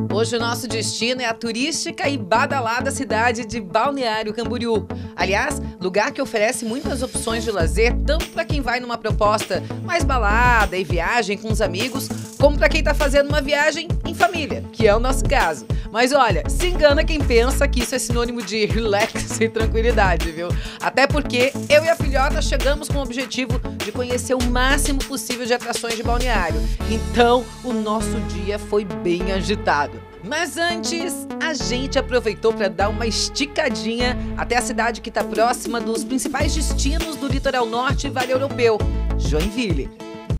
Hoje o nosso destino é a turística e badalada cidade de Balneário Camboriú. Aliás, lugar que oferece muitas opções de lazer, tanto para quem vai numa proposta mais balada e viagem com os amigos, como para quem tá fazendo uma viagem em família, que é o nosso caso. Mas olha, se engana quem pensa que isso é sinônimo de relax e tranquilidade, viu? Até porque eu e a filhota chegamos com o objetivo de conhecer o máximo possível de atrações de Balneário. Então, o nosso dia foi bem agitado. Mas antes, a gente aproveitou para dar uma esticadinha até a cidade que está próxima dos principais destinos do litoral norte e Vale Europeu, Joinville.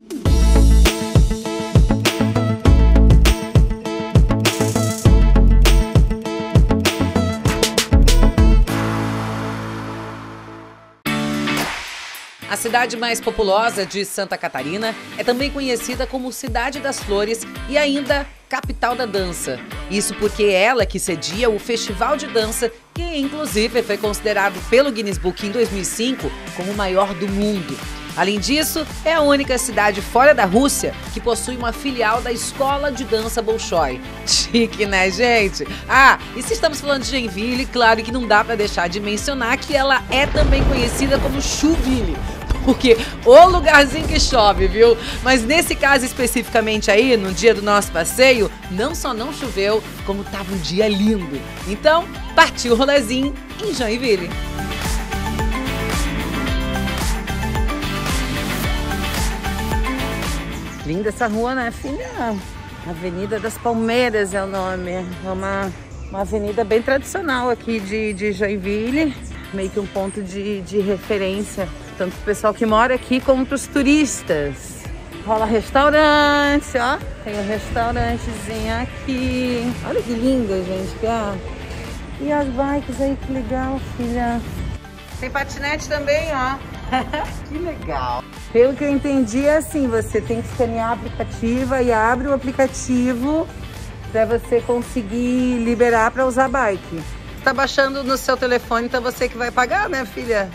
A cidade mais populosa de Santa Catarina é também conhecida como Cidade das Flores e ainda capital da dança. Isso porque é ela que cedia o Festival de Dança, que inclusive foi considerado pelo Guinness Book em 2005 como o maior do mundo. Além disso, é a única cidade fora da Rússia que possui uma filial da Escola de Dança Bolshoi. Chique, né, gente? Ah, e se estamos falando de Joinville, claro que não dá para deixar de mencionar que ela é também conhecida como Chuville. Porque o lugarzinho que chove, viu? Mas nesse caso especificamente aí, no dia do nosso passeio, não só não choveu, como tava um dia lindo. Então, partiu o rolezinho em Joinville. Linda essa rua, né, filha? Avenida das Palmeiras é o nome. É uma avenida bem tradicional aqui de Joinville. Meio que um ponto de referência, tanto pro pessoal que mora aqui como pros turistas. Rola restaurante, ó. Tem um restaurantezinho aqui. Olha que linda, gente. E as bikes aí, que legal, filha. Tem patinete também, ó. Que legal. Pelo que eu entendi é assim, você tem que escanear a aplicativa e abre o aplicativo para você conseguir liberar para usar a bike. Tá baixando no seu telefone, então você que vai pagar, né, filha?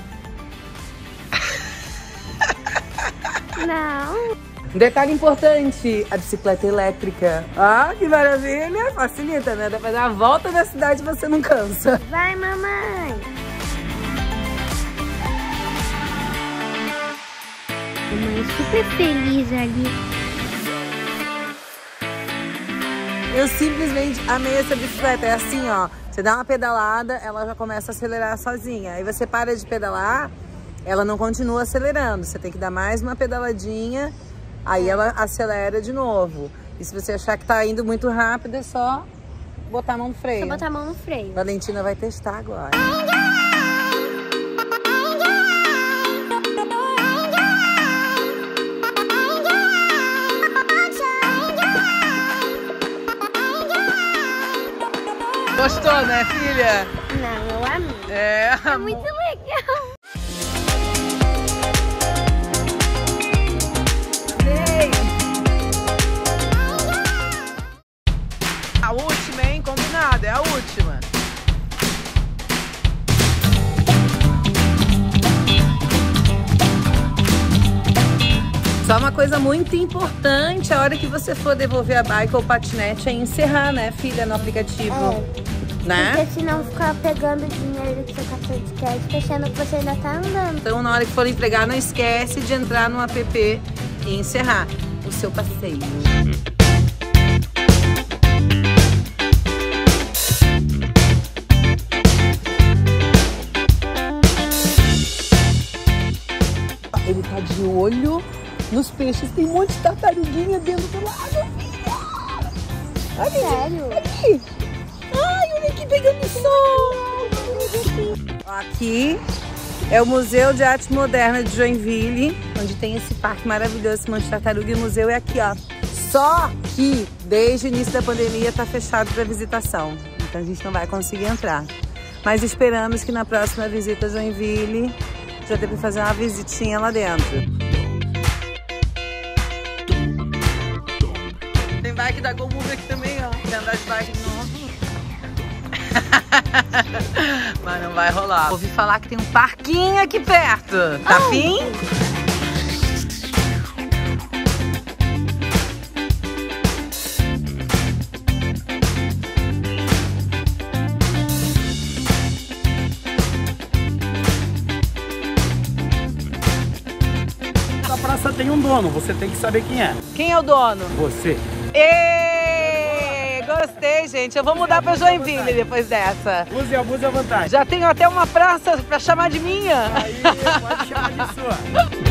Não. Detalhe importante, a bicicleta elétrica. Ah, que maravilha! Facilita, né? Dá pra dar a volta na cidade e você não cansa. Vai, mamãe. Mamãe super feliz ali. Eu simplesmente amei essa bicicleta. É assim, ó. Você dá uma pedalada, ela já começa a acelerar sozinha. Aí você para de pedalar, ela não continua acelerando. Você tem que dar mais uma pedaladinha, aí ela acelera de novo. E se você achar que tá indo muito rápido, é só botar a mão no freio. Só botar a mão no freio. Valentina vai testar agora. Gostou, né, filha? Não, eu amei. É muito legal. Amei. A última, hein? Combinado, é a última. Só uma coisa muito importante, a hora que você for devolver a bike ou o patinete é encerrar, né, filha, no aplicativo. Né? Porque senão ficar pegando dinheiro do seu cartão de crédito, achando que você ainda tá andando. Então, na hora que for entregar, não esquece de entrar no app e encerrar o seu passeio. Ele tá de olho nos peixes. Tem um monte de tartaruguinha dentro do lago, filha! Olha, sério? Aqui! Ai, olha aqui pegando sol! Aqui é o Museu de Arte Moderna de Joinville, onde tem esse parque maravilhoso, esse monte de tartaruga. E o museu é aqui, ó. Só que desde o início da pandemia tá fechado para visitação. Então a gente não vai conseguir entrar. Mas esperamos que na próxima visita a Joinville já dê para fazer uma visitinha lá dentro. Tem bike da GoMove aqui também, ó. Quer andar de bike de novo? Mas não vai rolar. Ouvi falar que tem um parquinho aqui perto. Tá afim? dono, você tem que saber quem é. Quem é o dono? Você. Ê, gostei, gente. Eu vou mudar pra Joinville depois dessa. Use e abuse à vontade. Já tenho até uma praça pra chamar de minha. Aí, pode chamar de sua.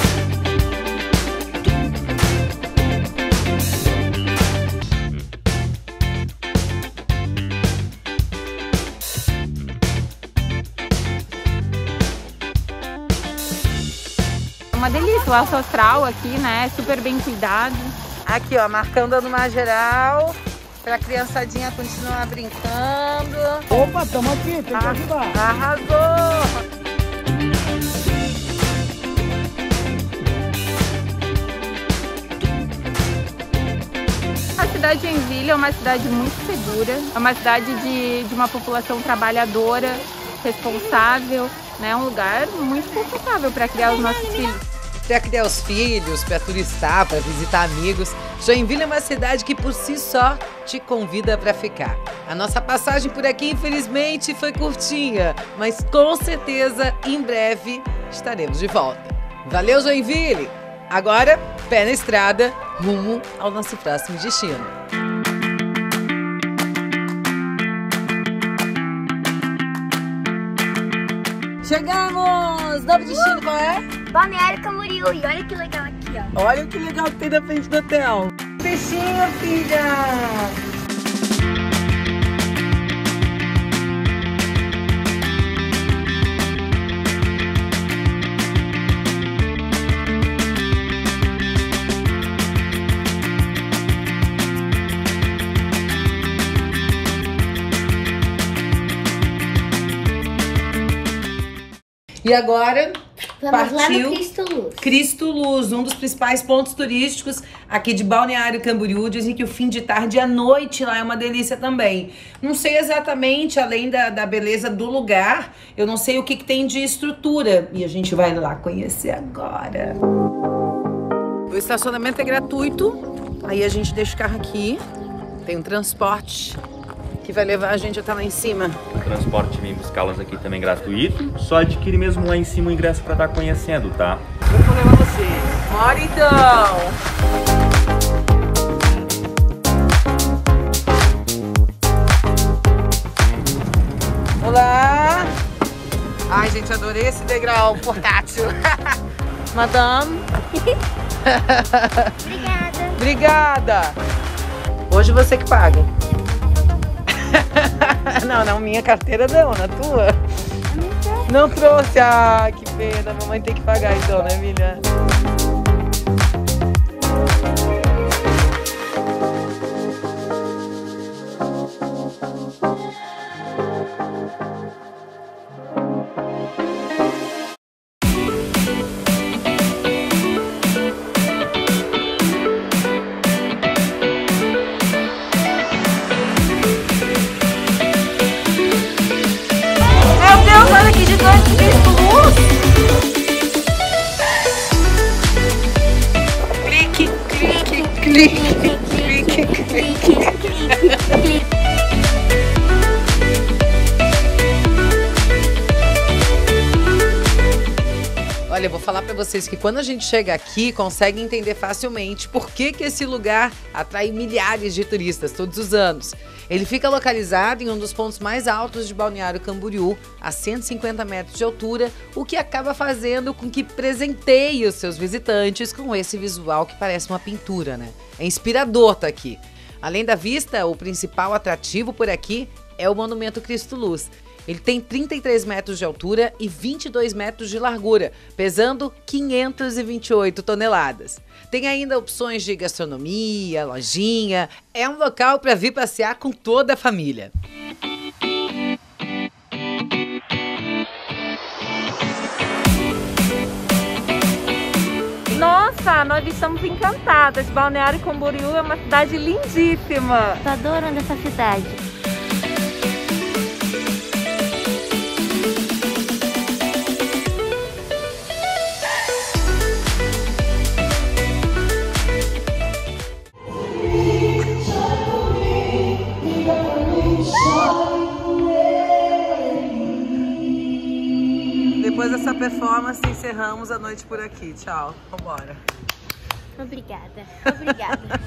Uma delícia, o Alto Astral aqui, né? Super bem cuidado. Aqui, ó, marcando numa geral, pra criançadinha continuar brincando. Opa, tamo aqui, tem que ajudar. Arrasou! A cidade de Joinville é uma cidade muito segura, é uma cidade de uma população trabalhadora, responsável, né? Um lugar muito confortável para criar os nossos filhos. Para criar os filhos, para turistar, para visitar amigos. Joinville é uma cidade que por si só te convida para ficar. A nossa passagem por aqui, infelizmente, foi curtinha, mas com certeza, em breve, estaremos de volta. Valeu, Joinville! Agora, pé na estrada, rumo ao nosso próximo destino. Chegamos! Novo destino qual é? Balneário Camboriú. E olha que legal aqui, ó. Olha que legal que tem na frente do hotel. Peixinho, filha! E agora, Vamos lá partiu no Cristo Luz. Cristo Luz, um dos principais pontos turísticos aqui de Balneário Camboriú. Dizem que o fim de tarde e a noite lá é uma delícia também. Não sei exatamente, além da beleza do lugar, eu não sei o que tem de estrutura. E a gente vai lá conhecer agora. O estacionamento é gratuito, aí a gente deixa o carro aqui. Tem um transporte que vai levar a gente até lá em cima. O transporte vem buscá-las aqui também gratuito. Só adquire mesmo lá em cima o ingresso para estar conhecendo, tá? Vou levar você. Bora então! Olá! Ai, gente, adorei esse degrau portátil. Madame. Obrigada. Obrigada! Hoje você que paga. Não, minha carteira não, na tua? Não trouxe, ah, que pena, a mamãe tem que pagar então, né, Emília? Olha que gigante, Cristo Luz! Clique, clique, clique, clique, clique. Olha, eu vou falar pra vocês que quando a gente chega aqui, consegue entender facilmente por que esse lugar atrai milhares de turistas todos os anos. Ele fica localizado em um dos pontos mais altos de Balneário Camboriú, a 150 metros de altura, o que acaba fazendo com que presenteie os seus visitantes com esse visual que parece uma pintura, né? É inspirador estar aqui. Além da vista, o principal atrativo por aqui é o Monumento Cristo Luz. Ele tem 33 metros de altura e 22 metros de largura, pesando 528 toneladas. Tem ainda opções de gastronomia, lojinha. É um local para vir passear com toda a família. Nossa, nós estamos encantadas. Balneário Camboriú é uma cidade lindíssima. Tô adorando essa cidade. Depois dessa performance, encerramos a noite por aqui. Tchau. Vambora. Obrigada. Obrigada.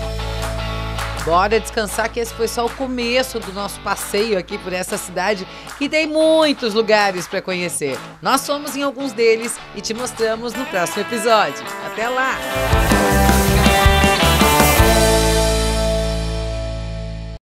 Bora descansar que esse foi só o começo do nosso passeio aqui por essa cidade que tem muitos lugares para conhecer. Nós fomos em alguns deles e te mostramos no próximo episódio. Até lá!